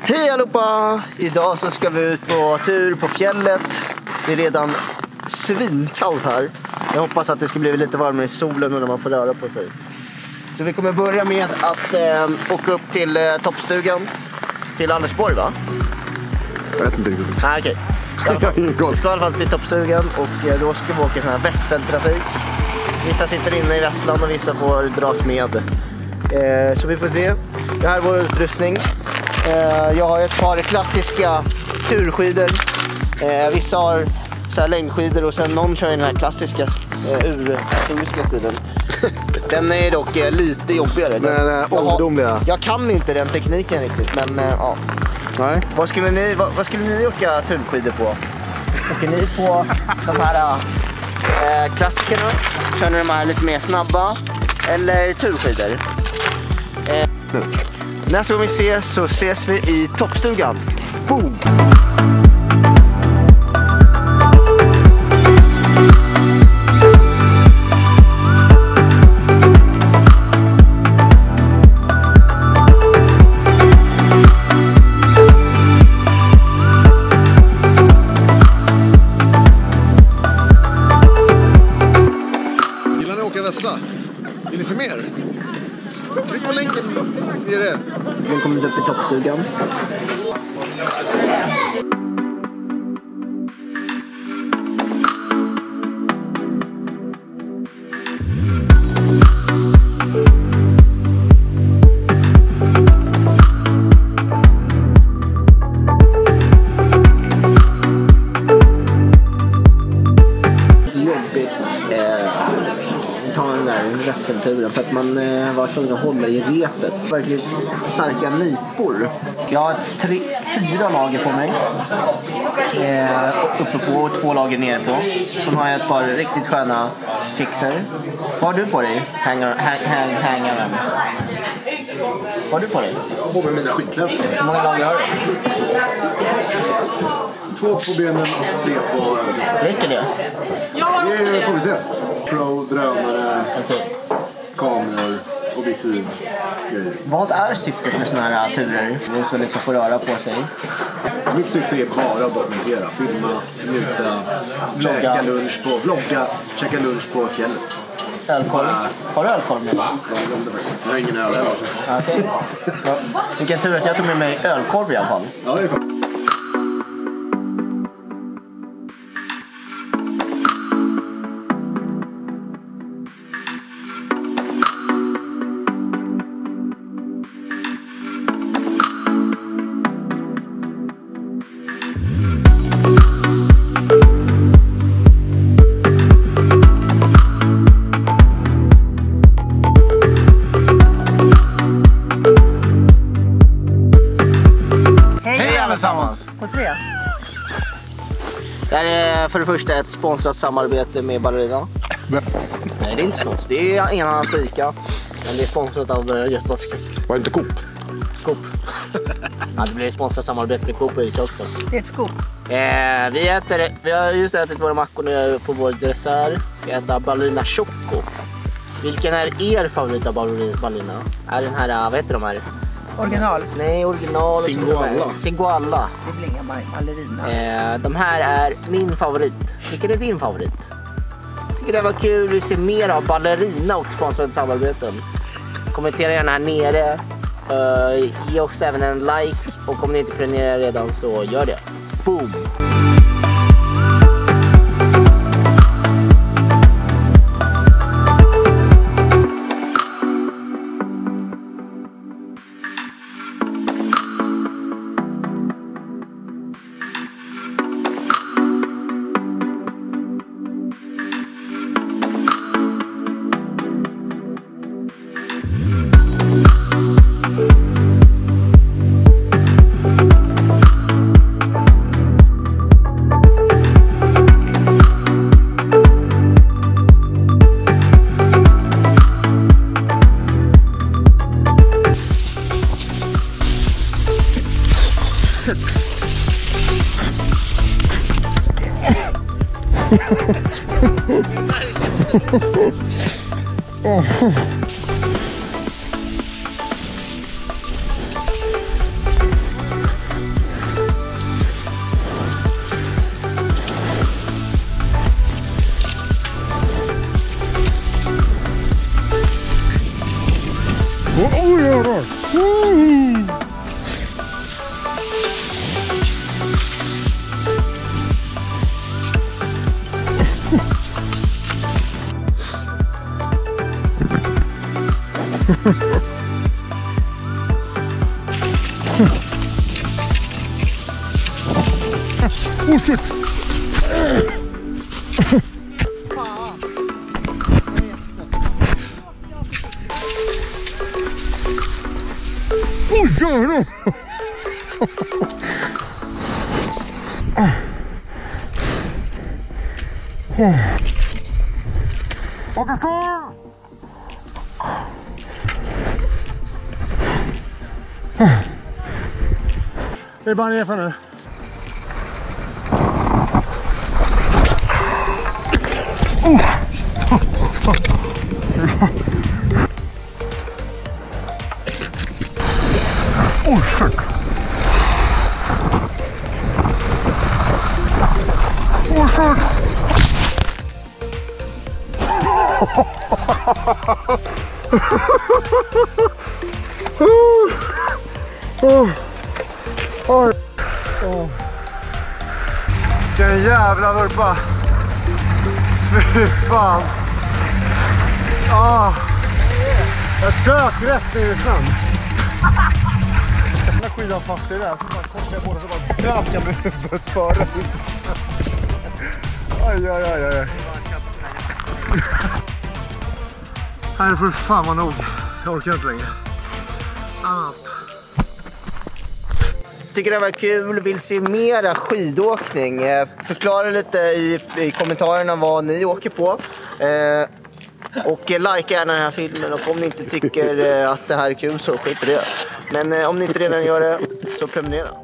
Hej allihopa! Idag så ska vi ut på tur på fjället. Det är redan svinkallt här. Jag hoppas att det ska bli lite varmare i solen när man får röra på sig. Så vi kommer börja med att åka upp till toppstugan. Till Andersborg, va? Jag vet inte riktigt. Nej, okej. Vi ska i alla fall till toppstugan och då ska vi åka sån här vässeltrafik. Vissa sitter inne i vässlan och vissa får dras med. Så vi får se. Det här är vår utrustning. Jag har ett par klassiska turskidor. Vissa har så här längdskidor och sen någon kör den här klassiska urhistoriska stilen. Den är dock lite jobbigare. Den är ålderdomliga. Jag kan inte den tekniken riktigt, men ja. Nej. Vad skulle ni åka turskidor på? Åker ni på de här klassikerna? Kör ni de här lite mer snabba? Eller turskidor? Nästa gång vi ses så ses vi i toppstugan. Boom! Gillar ni åka vässla? Vill ni se mer? Tryck på länken i det. Nu kommer vi upp i toppstugan. Jobbigt ta den där vässelturen för att man var tvungen att hålla i repet. Verkligen starka nypor. Jag har 4 lager på mig. Uppe på och 2 lager nere på. Sen har jag ett par riktigt sköna pixer. Vad har du på dig? Hängaren. Vad har du på dig? Jag har på mig mina skidkläder. Hur många lager har du? 2 på benen och 3 på ögonen. Räcker det? Det får vi se. Pro, drönare, Okay. kameror, objektiv, grejer. Vad är syftet med såna här turer? Och så liksom får röra på sig. Mitt syfte är bara att dokumentera, filma, njuta, käka lunch på, vlogga, käka lunch på fjället. Ölkorv? Har du ölkorv med dig? Jag har ingen öl heller. Okej. Ja. Vilken tur att jag tog med mig ölkorv i alla fall. Ja, det är klart. Allesammans. På 3. Det här är för det första ett sponsrat samarbete med Ballerina. Nej, det är inte snart. Det är en annan fika. Men det är sponsrat av Göteborgs Kex. Var det inte Coop? Coop. Ja, det blir sponsrat samarbete med Coop och Ica också. Det är ett skop. Vi har just ätit våra mackor nu på vår dessert. Ska äta Ballerina Choco. Vilken är er favorit av Ballerina? Är den här, vad heter de här? Original. Nej, original. Singoalla. Singoalla. Det blir inga ballerina. De här är min favorit. Vilken är din favorit? Jag tycker det var kul. Vi ser mer av Ballerina och sponsrade samarbeten. Kommentera gärna här nere. Ge oss även en like. Och om ni inte prenumererar redan så gör det. Boom! Oh shit! Oh jävlar! Det är bara nerför nu. Oh shit! Oh shit! Vilken jävla vurpa! Fy fan! Jag dök rätt ner i sjön. Jag skidade fast i det där, så bara kom jag på det, så bara dröp jag med huvudet före. Aj. Här får fan vara nog. Jag orkar inte längre. Tycker det var kul, vill se mera skidåkning. Förklara lite i kommentarerna vad ni åker på. Och like gärna den här filmen, och om ni inte tycker att det här är kul så skit i det. Men om ni inte redan gör det så prenumerera.